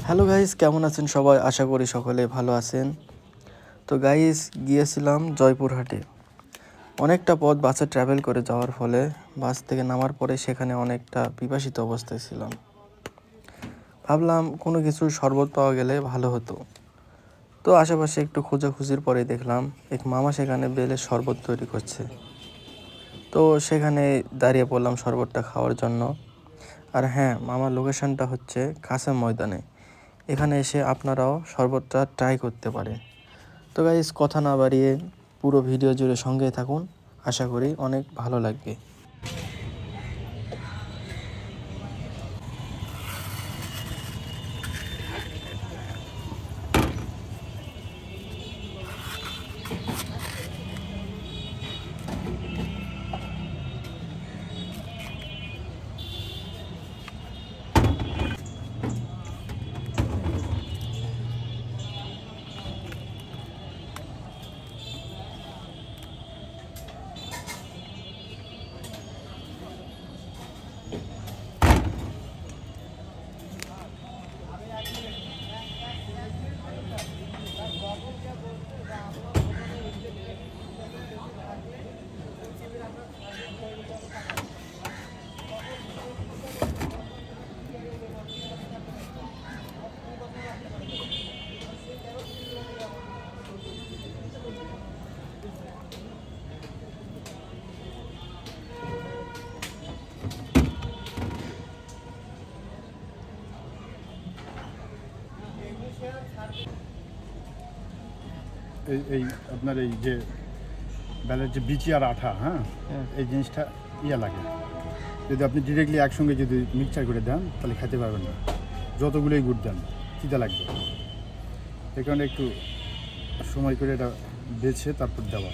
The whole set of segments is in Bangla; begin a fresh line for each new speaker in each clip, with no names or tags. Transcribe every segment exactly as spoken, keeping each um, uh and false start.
হ্যালো গাইস, কেমন আছেন সবাই? আশা করি সকলে ভালো আছেন। তো গাইস, গিয়েছিলাম জয়পুরহাটে। অনেকটা পথ বাসে ট্রাভেল করে যাওয়ার ফলে বাস থেকে নামার পরে সেখানে অনেকটা পিপাসিত অবস্থায় ছিলাম। ভাবলাম কোনো কিছু শরবত পাওয়া গেলে ভালো হতো। তো আশেপাশে একটু খোঁজাখুঁজির পরে দেখলাম এক মামা সেখানে বেলের শরবত তৈরি করছে। তো সেখানে দাঁড়িয়ে পড়লাম শরবতটা খাওয়ার জন্য। আর হ্যাঁ, মামার লোকেশনটা হচ্ছে কাসেম ময়দানে। এখানে এসে আপনারাও শরবতটা ট্রাই করতে পারেন। তো গাইস, কথা না বাড়িয়ে পুরো ভিডিও জুড়ে সঙ্গেই থাকুন, আশা করি অনেক ভালো লাগবে।
এই এই আপনার এই যে বেলের যে বিচি আর আঠা, হ্যাঁ, এই জিনিসটা ইয়া লাগে। যদি আপনি ডিরেক্টলি একসঙ্গে যদি মিক্সচার করে দেন তাহলে খেতে পারবেন না, যতগুলোই গুড় দেন চিতা লাগবে। এই কারণে একটু সময় করে এটা বেছে তারপর দেওয়া।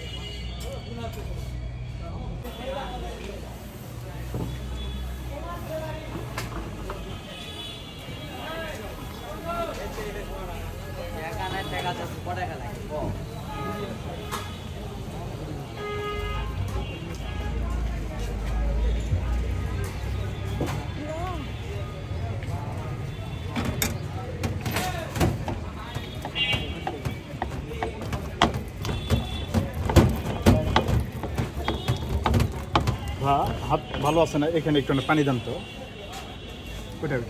হাত ভালো আছে না? এখানে একটু পানি দেন তো, ওইটা ওইটা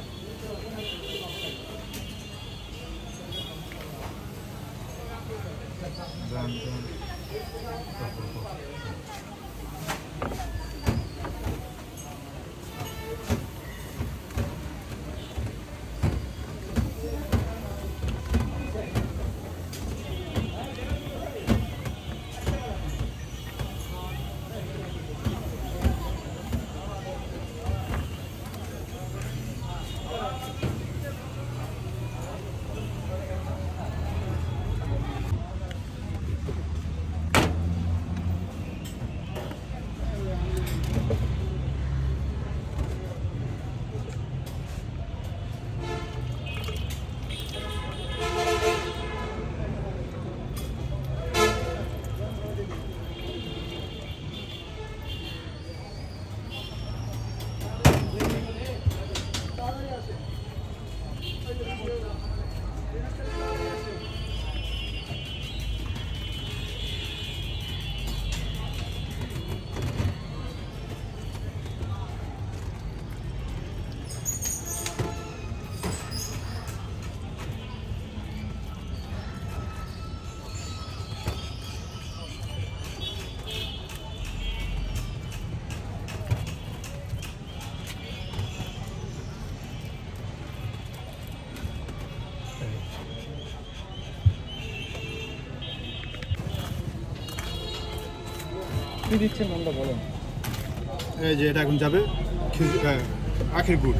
কি দিচ্ছেন নামটা বলেন।
এই যে এটা এখন যাবে আখের গুড়,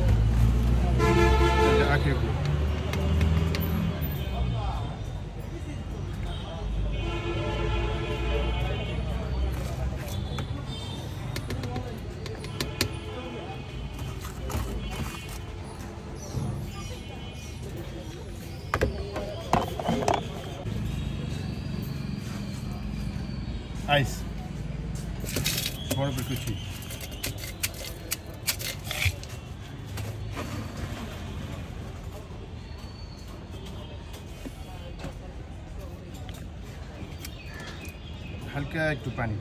আখের গুড়। আইস বরফের কুচি। হালকা একটু পানি।